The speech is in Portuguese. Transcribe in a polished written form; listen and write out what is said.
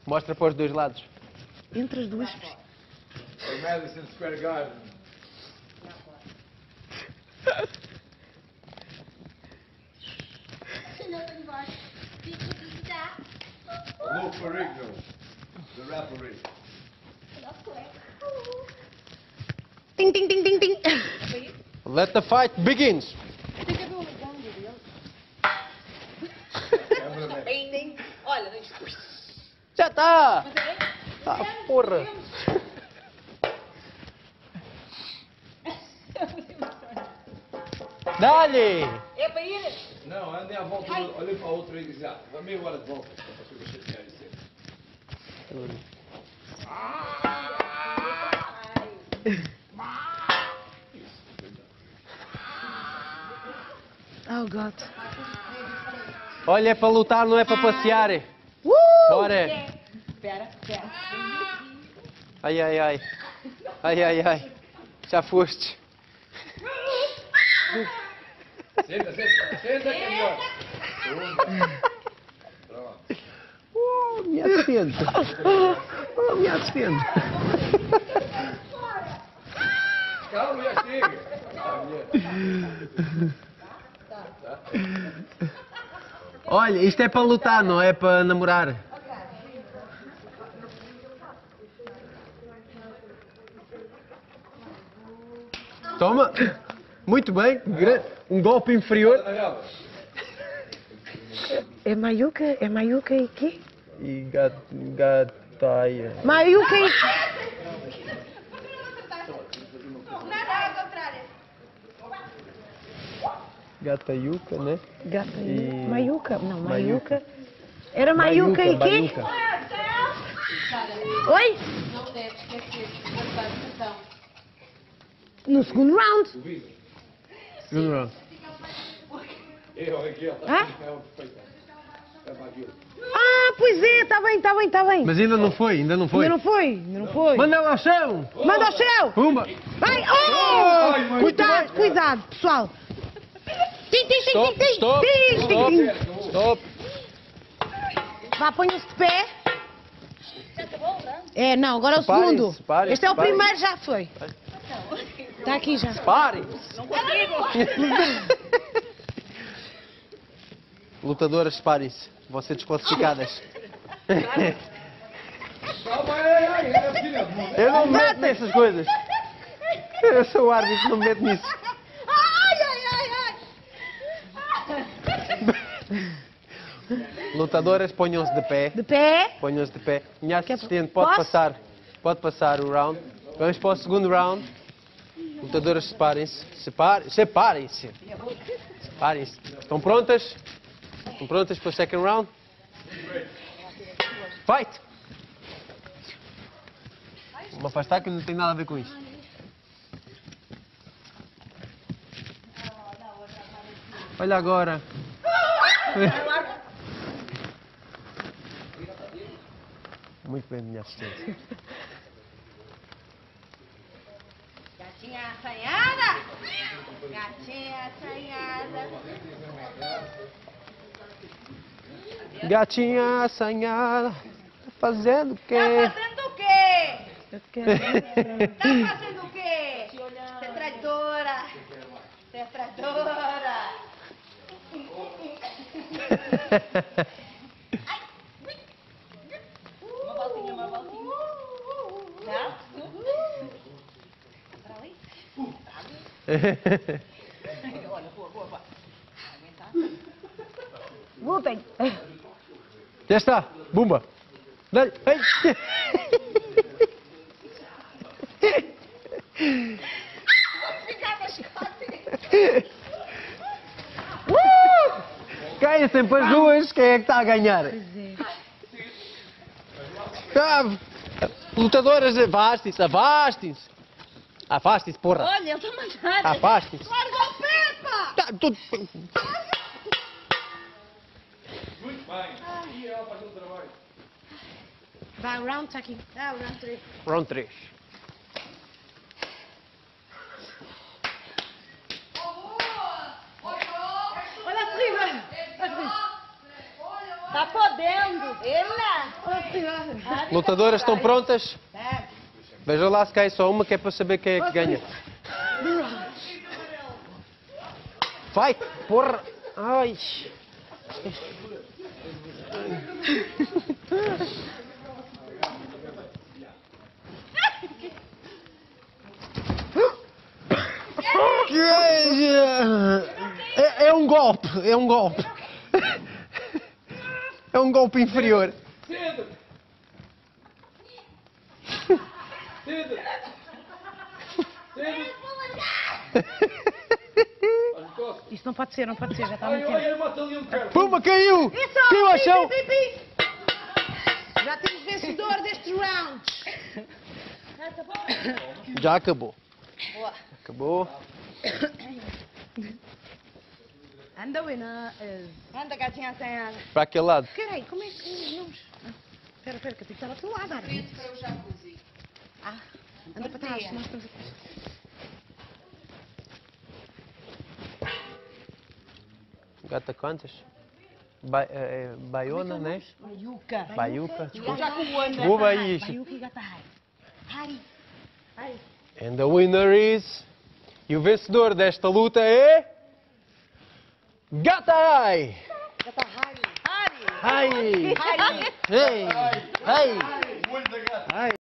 Mostra para os dois lados. Entre as duas. O Madison Square Garden. Lou Ferrigno, the referee. Tim, tim, tim, tim, tim. Let the fight begins. Olha, Já está. Ah, porra. Dá-lhe. é para ir. Não, andem à volta, olhem para a outra e dizem, vamos agora de volta. Para fazer chatear e sempre. Oh, God. Olha, é para lutar, não é para passear. Bora. Espera. Ai, ai, ai. Ai, ai, ai. Já foste. Senta que é melhor. Oh, minha assistente. Oh, minha assistente. Calma, já chega. Olha, isto é para lutar, não é para namorar. Toma. Muito bem. Um golpe inferior. É Mayuca? É Mayuca e quê? E gataia. Mayuca e... Gataiuca, né? Gata e... E- Mayuca? Não, Mayuca. Mayuca. Era Mayuca e quê? Baiuca. Oi? Não deve esquecer de passar a atenção. No segundo round. Segundo round. Eu, aquele. Hã? É o perfeito. É para aquilo. Ah, pois é, está bem. Mas ainda não foi. Ainda não foi. Manda ela ao chão! Manda ao céu! Pumba! Vai! Oh! Ai, mãe. Cuidado, pessoal! Tim, tim, tim, Stop, tim, tim, stop, tim, tim, stop, tim. stop! Vá, ponha-se de pé. Já acabou, não? É, não, agora é o Separem-se, segundo. separem-se, Este é o separem-se. primeiro, já foi. Está aqui já. Parem! Não consigo. Lutadoras, separem-se. Vão ser desclassificadas. Calma aí, é filha do mundo. Eu não me meto nessas coisas. Eu sou o árbitro, não me meto nisso. Lutadoras, ponham-se de pé. De pé. Ponham-se de pé. Minha Quer- assistente Posso? pode passar o round. Vamos para o segundo round. Lutadoras, separem-se. Separem-se. Separem-se. Estão prontas? Estão prontas para o second round? Fight! Vou afastar que não tem nada a ver com isso. Olha agora. Muito bem, minha assistente. Gatinha assanhada. Gatinha assanhada. Gatinha assanhada, tá fazendo o Tá quê? fazendo o quê? Eu quero... Tá fazendo o quê? Você é traidora. Você é traidora. Uma voltinha. Tá? Pra ali? Olha, boa. Vai aguentar? Lutem. Já está, bumba. Dá-lhe. Ei. Caia sempre as duas, quem é que está a ganhar? Lutadoras, afastem-se. Afastem-se, porra. Olha, ele está a mandar. Afastem-se. Larga o pé, pá! Tá, tudo... Muito bem. E ela faz o trabalho. Vai, o round está aqui. Ah, o round 3. Round 3. Olha a prima! Tá podendo! Ela! Lutadoras estão prontas? Veja lá se cai só uma, que é para saber quem é que ganha. Vai, porra! Ai! É um golpe, é um golpe. É um golpe inferior. Cedo! Cedo! Cedo! Isso não pode ser, não pode ser, já está Ai, muito ai, tempo. ai, mata ali um cara. Puma, caiu! Caiu ao chão! Já temos vencedor destes rounds. Já acabou. Boa. Acabou. And the winner is... Anda, gatinha senhora. Para aquele lado. Peraí, como é que são os nomes? Espera, que eu tenho que estar ao teu lado, Ana. Para o jacuzzi. Anda para trás, nós estamos aqui. Gata quantas? Baiona, né? Baiuca. Baiuca. Já com o Ana. Desculpa aí. Baiuca e gata Hari. And the winner is... E o vencedor desta luta é... Gata Ai! Gata Hari. Ai! Hari. Ei! Ai! O olho da gata. Ai!